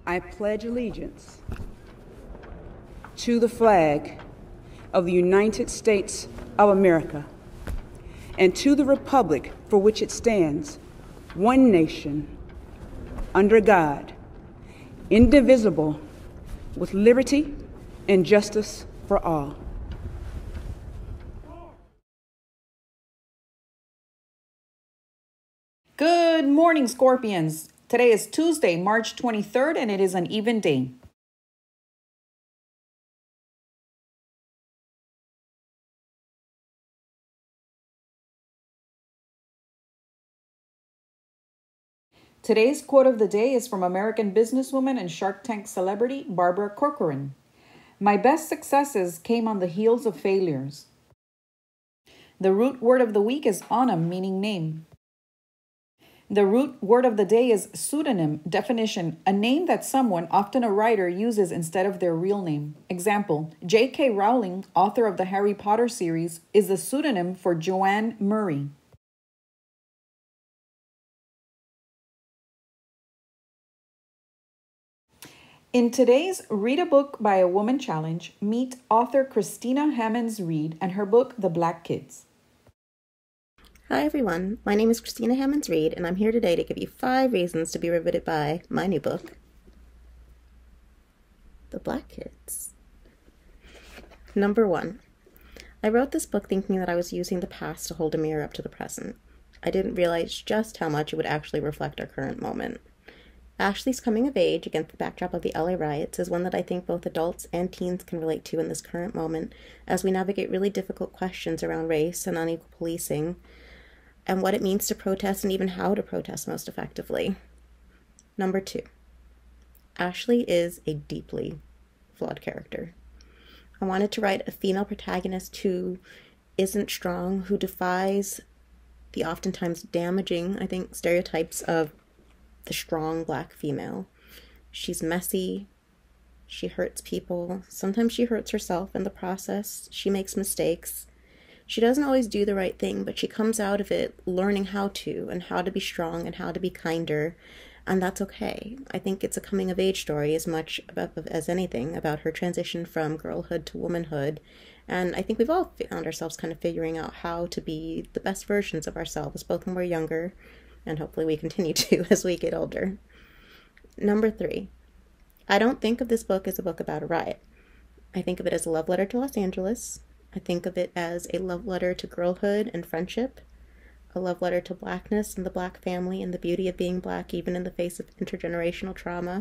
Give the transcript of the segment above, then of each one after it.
I pledge allegiance to the flag of the United States of America and to the republic for which it stands, one nation, under God, indivisible, with liberty and justice for all. Good morning, Scorpions. Today is Tuesday, March 23rd, and it is an even day. Today's quote of the day is from American businesswoman and Shark Tank celebrity Barbara Corcorin. My best successes came on the heels of failures. The root word of the week is onum, meaning name. The root word of the day is pseudonym. Definition: a name that someone, often a writer, uses instead of their real name. Example: J.K. Rowling, author of the Harry Potter series, is the pseudonym for Joanne Murray. In today's Read a Book by a Woman challenge, meet author Christina Hammons Reed and her book, The Black Kids. Hi everyone, my name is Christina Hammons Reed, and I'm here today to give you 5 reasons to be riveted by my new book, The Black Kids. Number 1. I wrote this book thinking that I was using the past to hold a mirror up to the present. I didn't realize just how much it would actually reflect our current moment. Ashley's coming of age against the backdrop of the LA riots is one that I think both adults and teens can relate to in this current moment as we navigate really difficult questions around race and unequal policing, and what it means to protest and even how to protest most effectively. Number 2. Ashley is a deeply flawed character. I wanted to write a female protagonist who isn't strong, who defies the oftentimes damaging, I think, stereotypes of the strong Black female. She's messy. She hurts people. Sometimes she hurts herself in the process. She makes mistakes. She doesn't always do the right thing, but she comes out of it learning how to, and how to be strong and how to be kinder, and that's okay. I think it's a coming-of-age story as much as anything about her transition from girlhood to womanhood, and I think we've all found ourselves kind of figuring out how to be the best versions of ourselves, both when we're younger, and hopefully we continue to as we get older. Number 3. I don't think of this book as a book about a riot. I think of it as a love letter to Los Angeles. I think of it as a love letter to girlhood and friendship, a love letter to Blackness and the Black family and the beauty of being Black even in the face of intergenerational trauma.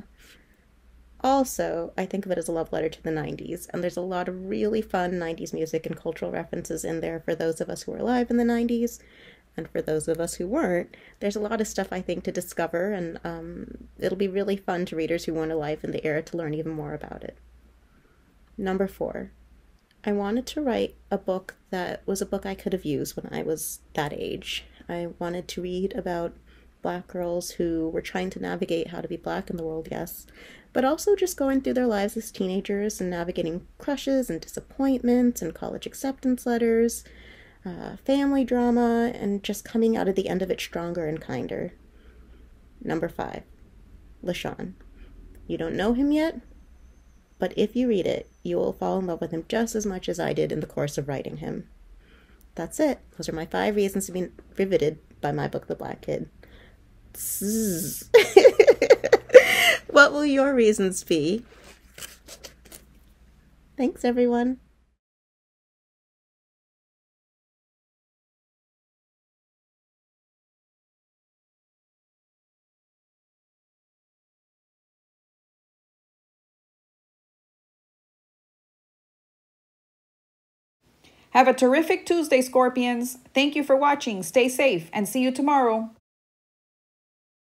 Also, I think of it as a love letter to the 90s, and there's a lot of really fun 90s music and cultural references in there for those of us who were alive in the 90s, and for those of us who weren't. There's a lot of stuff, I think, to discover, and it'll be really fun to readers who weren't alive in the era to learn even more about it. Number 4. I wanted to write a book that was a book I could have used when I was that age. I wanted to read about Black girls who were trying to navigate how to be Black in the world, yes, but also just going through their lives as teenagers and navigating crushes and disappointments and college acceptance letters, family drama, and just coming out at the end of it stronger and kinder. Number 5. LaShawn. You don't know him yet? But if you read it, you will fall in love with him just as much as I did in the course of writing him. That's it. Those are my 5 reasons to be riveted by my book, The Black Kid. What will your reasons be? Thanks, everyone. Have a terrific Tuesday, Scorpions. Thank you for watching. Stay safe and see you tomorrow.